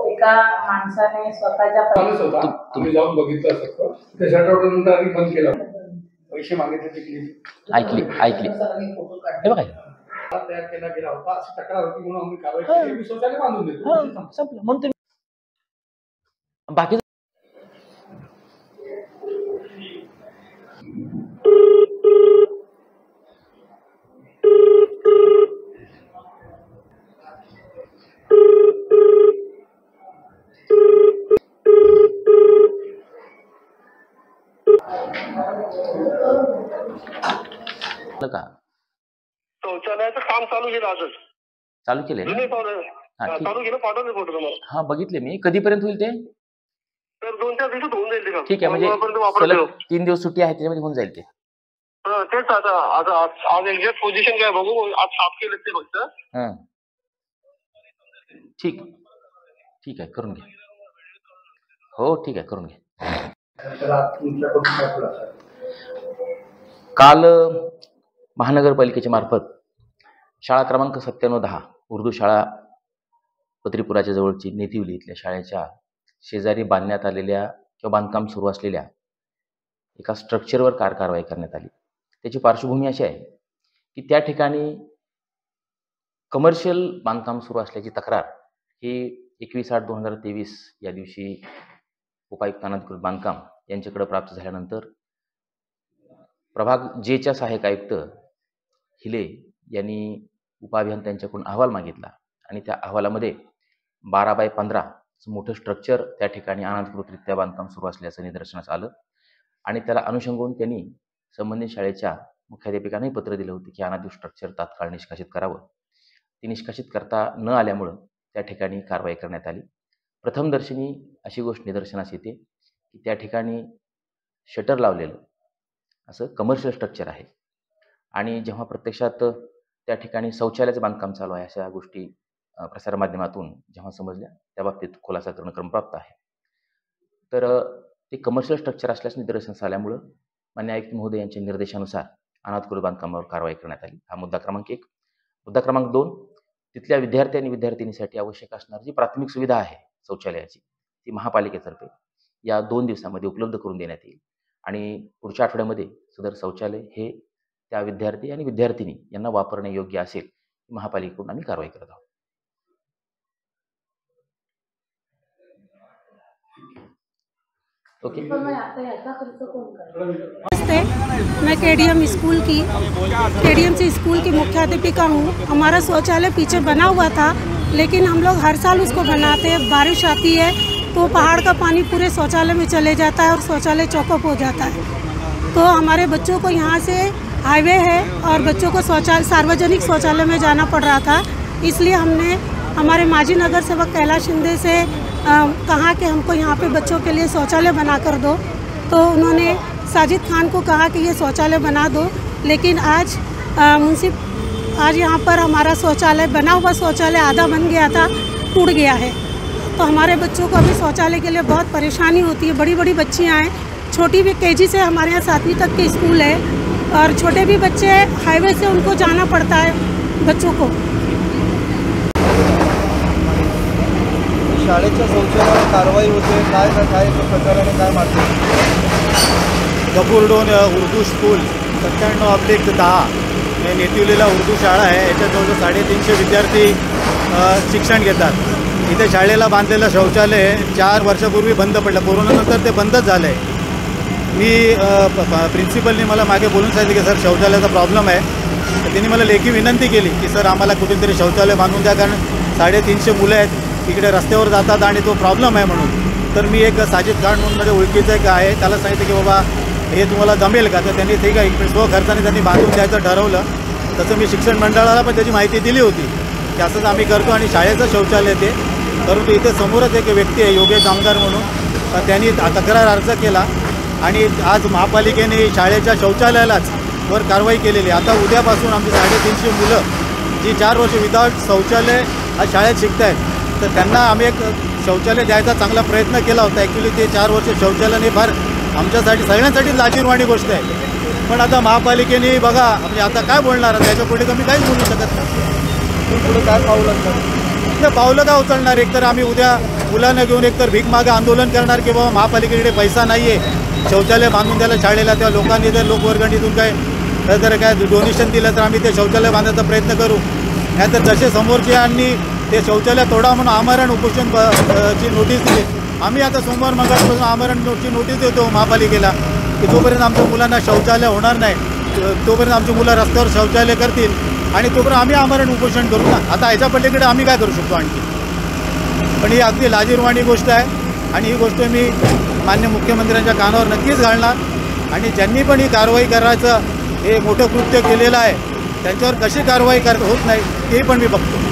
एका माणसाने स्वतःच्या माणूस होता, तुम्ही जाऊन बघितलं असतं ते शटआउटनंतर आम्ही बंद केलं, पैसे मागितले ते क्लिप ऐकली हे बघा तयार केला गेला होता अशी तक्रार होती म्हणून आम्ही कारवाई केली. शौचालय बांधून देतो संपलं म्हणून बाकी का शौचालयाचं काम चालू केलं आजच चालू केले चालू केलं पाठवले फोटो तुम्हाला. हा बघितले मी. कधीपर्यंत होईल ते? तर 2-4 दिवसात होऊन जाईल ते काम. ठीक आहे म्हणजे सलग 3 दिवस सुट्टी आहे त्याच्यामध्ये होऊन जाईल ते. तेच आता आज एक्झॅक्ट पोझिशन काय बघू. आज साफ केलं ते फक्त. ठीक आहे करून घ्या. हो ठीक आहे करून घ्या. काल महानगरपालिकेच्या मार्फत शाळा क्रमांक 97-10 उर्दू शाळा पत्रीपुराच्या जवळची नेतिवली इथल्या शाळेच्या शेजारी बांधण्यात आलेल्या किंवा बांधकाम सुरू असलेल्या एका स्ट्रक्चरवर कारवाई करण्यात आली. त्याची पार्श्वभूमी अशी आहे की त्या ठिकाणी कमर्शियल बांधकाम सुरू असल्याची तक्रार ही 21/8/2023 या दिवशी उपायुक्त अनाधिकृत बांधकाम यांच्याकडे प्राप्त झाल्यानंतर प्रभाग जेच्या सहाय्यक आयुक्त हिले यांनी उपअभियंत्यांच्याकडून अहवाल मागितला आणि त्या अहवालामध्ये 12x15 मोठं स्ट्रक्चर त्या ठिकाणी अनाधिकृतरित्या बांधकाम सुरू असल्याचं निदर्शनास आलं आणि त्याला अनुषंगाने त्यांनी संबंधित शाळेच्या मुख्याध्यापिकांनाही पत्र दिलं होतं की अनाधिकृत स्ट्रक्चर तात्काळ निष्कासित करावं. ती निष्कासित करता न आल्यामुळं त्या ठिकाणी कारवाई करण्यात आली. प्रथमदर्शनी अशी गोष्ट निदर्शनास येते की त्या ठिकाणी शटर लावलेलं असं कमर्शियल स्ट्रक्चर आहे आणि जेव्हा प्रत्यक्षात त्या ठिकाणी शौचालयाचं बांधकाम चालू आहे अशा गोष्टी प्रसारमाध्यमातून जेव्हा समजल्या त्या बाबतीत खुलासा करणं क्रमप्राप्त आहे. तर ते कमर्शियल स्ट्रक्चर असल्यास निदर्शनास आल्यामुळं मान्य आयुक्त महोदय यांच्या निर्देशानुसार अनाधिकृत बांधकामावर कारवाई करण्यात आली. हा मुद्दा क्रमांक 1. मुद्दा क्रमांक 2, तिथल्या विद्यार्थी आणि विद्यार्थिनीसाठी आवश्यक असणारी जी प्राथमिक सुविधा आहे शौचालयाची ती महापालिकेतर्फे या 2 दिवसामध्ये उपलब्ध करून देण्यात येईल आणि पुढच्या आठवड्यामध्ये सदर शौचालय हे त्या विद्यार्थी आणि विद्यार्थिनी यांना वापरणे योग्य असेल महापालिकेकडून आम्ही कारवाई करत आहोत. ओके. मैं केडीएम स्कूल की मुख्याध्यापिका हूँ. हमारा शौचालय पीछे बना हुआ था लेकिन हम लोग हर साल उसको बनाते हैं. बारिश आती है तो पहाड़ का पानी पूरे शौचालय में चले जाता है और शौचालय चौकअप हो जाता है. तो हमारे बच्चों को यहाँ से हाईवे है और बच्चों को सार्वजनिक शौचालय में जाना पड़ रहा था. इसलिए हमने हमारे माजी नगर सेवक कैलाश शिंदे से कहा कि हमको यहाँ पे बच्चों के लिए शौचालय बना कर दो. तो उन्होंने साजिद खान को कहा कि ये शौचालय बना दो. लेकिन आज यहाँ पर हमारा शौचालय बना हुआ शौचालय आधा बन गया था, टूट गया है. तो हमारे बच्चों को अभी शौचालय के लिए बहुत परेशानी होती है. बड़ी बड़ी बच्चियाँ हैं, छोटी भी केजी से हमारे यहाँ 7वीं तक के स्कूल है और छोटे भी बच्चे हाईवे से उनको जाना पड़ता है बच्चों को. शाळेच्या शौचालयावर कारवाई होते काय प्रकाराने काय मारते? कपूरडोन उर्दू स्कूल 97/10 हे नेतिवलीला उर्दू शाळा आहे. याच्यात जवळजवळ 350 विद्यार्थी शिक्षण घेतात. इथे शाळेला बांधलेलं शौचालय 4 वर्षापूर्वी बंद पडलं. कोरोनानंतर ते बंदच झालं आहे. मी प्रिन्सिपलनी मला मागे बोलून सांगितलं की सर शौचालयाचा प्रॉब्लेम आहे. तर त्यांनी मला लेखी विनंती केली की सर आम्हाला कुठेतरी शौचालय बांधून द्या कारण 350 मुलं आहेत इकडे रस्त्यावर जातात आणि तो प्रॉब्लेम आहे म्हणून. तर मी एक साजिद खान म्हणून माझ्या ओळखीचं एक आहे त्याला सांगितलं की बाबा हे तुम्हाला जमेल का? तर त्यांनी ठीक आहे स्वखर्चाने त्यांनी बांधून द्यायचं ठरवलं. तसं मी शिक्षण मंडळाला पण त्याची माहिती दिली होती की असंच आम्ही करतो आणि शाळेचं शौचालय ते. परंतु इथे समोरच एक व्यक्ती आहे योगेश जामदार म्हणून, त्यांनी तक्रार अर्ज केला आणि आज महापालिकेने शाळेच्या शौचालयालाच वर कारवाई केलेली. आता उद्यापासून आमची 350 मुलं जी 4 वर्ष विदाउट शौचालय आज शाळेत शिकत आहेत तर त्यांना आम्ही एक शौचालय द्यायचा चांगला प्रयत्न केला होता. ॲक्च्युली ते 4 वर्ष शौचालयाने फार आमच्यासाठी सगळ्यांसाठी लाजीरवाणी गोष्ट आहे. पण आता महापालिकेने बघा म्हणजे आता काय बोलणार त्याच्या पुढे कमी काहीच बोलू शकत नाही. पुढे काय पाऊल असतं? पावलं का उचलणार? एकतर आम्ही उद्या मुलांना घेऊन एकतर भीक मागे आंदोलन करणार की बाबा महापालिकेकडे पैसा नाही आहे शौचालय बांधून द्यायला शाळेला, त्या लोकांनी जर लोकवर्गणीतून काय डोनेशन दिलं तर आम्ही ते शौचालय बांधायचा प्रयत्न करू. नाहीतर जसे समोरच्यांनी ते शौचालय तोडा म्हणून आमरण उपोषण ची नोटीस दिली. आम्ही आता सोमवार मंगळवारपासून आमरणची नोटीस देतो महापालिकेला की जोपर्यंत आमच्या मुलांना शौचालय होणार नाही तोपर्यंत आमची मुलं रस्त्यावर शौचालय करतील आणि तोपर्यंत आम्ही आमरण उपोषण करू ना. आता ह्याच्या पलीकडे आम्ही काय करू शकतो आणखी. पण ही अगदी लाजिरवाणी गोष्ट आहे आणि ही गोष्ट मी मान्य मुख्यमंत्र्यांच्या कानावर नक्कीच घालणार आणि ज्यांनी पण ही कारवाई करायचं हे मोठं कृत्य केलेलं आहे त्यांच्यावर कशी कारवाई होत नाही ते पण मी बघतो.